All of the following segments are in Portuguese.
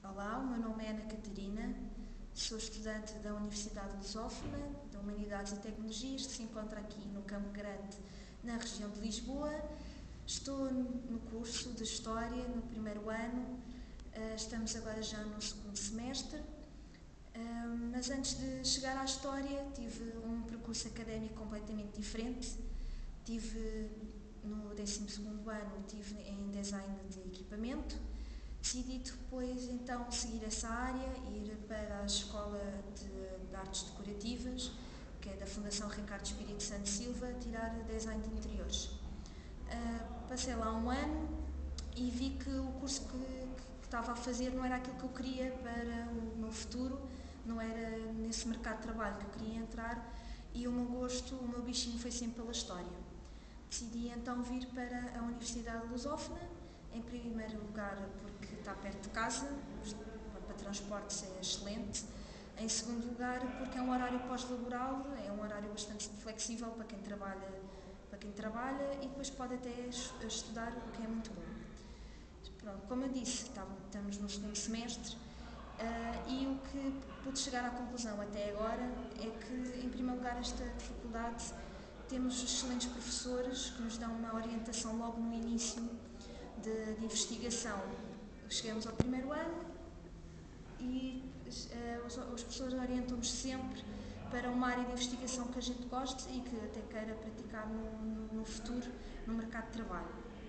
Olá, o meu nome é Ana Catarina, sou estudante da Universidade Lusófona, de Humanidades e Tecnologias, que se encontra aqui no Campo Grande, na região de Lisboa. Estou no curso de História, no primeiro ano, estamos agora já no segundo semestre, mas antes de chegar à História tive um percurso académico completamente diferente. Tive no 12º ano, tive em Design de Equipamento. Decidi depois então seguir essa área e ir para a Escola de Artes Decorativas, que é da Fundação Ricardo Espírito Santo Silva, tirar Design de Interiores. Passei lá um ano e vi que o curso que estava a fazer não era aquilo que eu queria para o meu futuro, não era nesse mercado de trabalho que eu queria entrar, e o meu gosto, o meu bichinho foi sempre pela História. Decidi então vir para a Universidade Lusófona, em primeiro lugar porque está perto de casa, para transportes é excelente. Em segundo lugar porque é um horário pós-laboral, é um horário bastante flexível para quem trabalha e depois pode até estudar, o que é muito bom. Pronto, como eu disse, estamos no segundo semestre e o que pude chegar à conclusão até agora é que, em primeiro lugar, esta faculdade temos excelentes professores que nos dão uma orientação logo no início de investigação. Chegamos ao primeiro ano e os professores orientam-nos sempre para uma área de investigação que a gente goste e que até queira praticar no futuro no mercado de trabalho.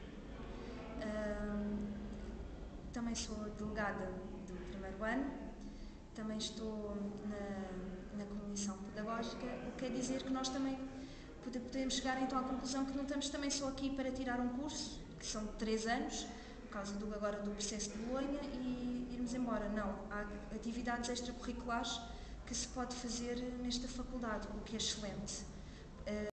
Também sou delegada do primeiro ano, também estou na comissão pedagógica, o que quer dizer que nós também podemos chegar então à conclusão que não estamos também só aqui para tirar um curso, que são 3 anos, por causa agora do processo de Bolonha, e irmos embora. Não, há atividades extracurriculares que se pode fazer nesta faculdade, o que é excelente.